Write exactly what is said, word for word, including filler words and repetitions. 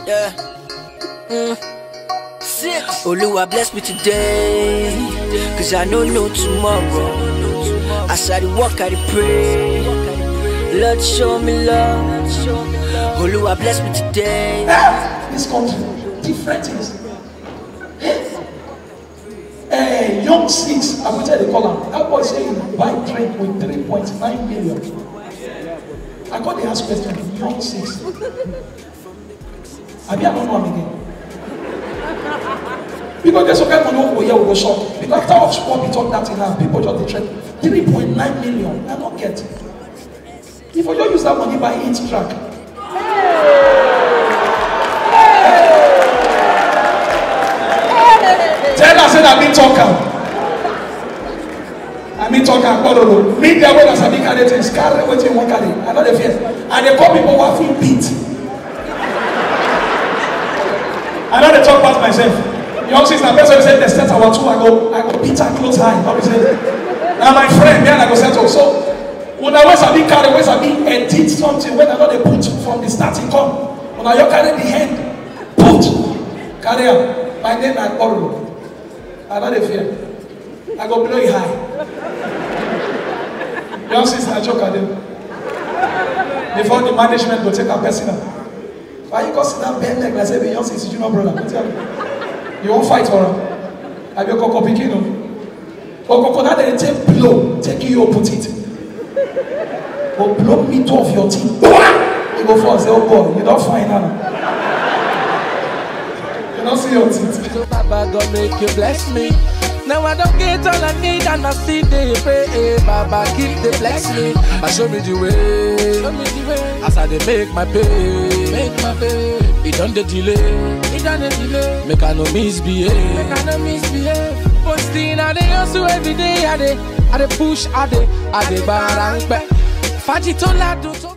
Yeah. Mm. Six. Oluwa bless me today, cause I don't know tomorrow. As I walk, I pray. Lord, show me love. Oluwa bless me today. Ah, this country, different things. Eh, young six, I will tell the column. That boy saying buy drink with three point nine million. I got the ask question. Young six. I don't know him again. Because there's okay money over here will go short. Because after of sport we talk that in now, people just trend three point nine million. I don't get it. If you don't use that money buy each track. Tell us that I've been talking. I've been talking. Media when I said carry things, carry what you want carry. I know the fear. And they call people who are feel beat. I know they talk about myself. Young sister, person said the set our two, I go, I go beat her close high. Now my friend, then I go settle. So when I was a big carry, when I be edit something, when I know they put from the starting come. When I you carry the hand, put carry up. My name I borrow. I know the fear. I go blow it high. Young sister, I joke at them. Before the management go take a personal. Why you go sit down bend leg like say young sister, you know brother? You won't fight for her. I be a coco pikino. But coco now they take blow, take you put it. But blow meat off your teeth. You go for say, oh boy, you don't find her. You don't see your teeth. So Baba God make you bless me. Now I don't get all I need and I see they pray. Hey, Baba keep the bless me. But show me the way. Show me the way. As I they make my pay. Make my pay. It don't the delay. It don't the delay. Make I no misbehave. Make I no misbehave. But still I they also every day I they I they push I they I they barang back. Fajitola do to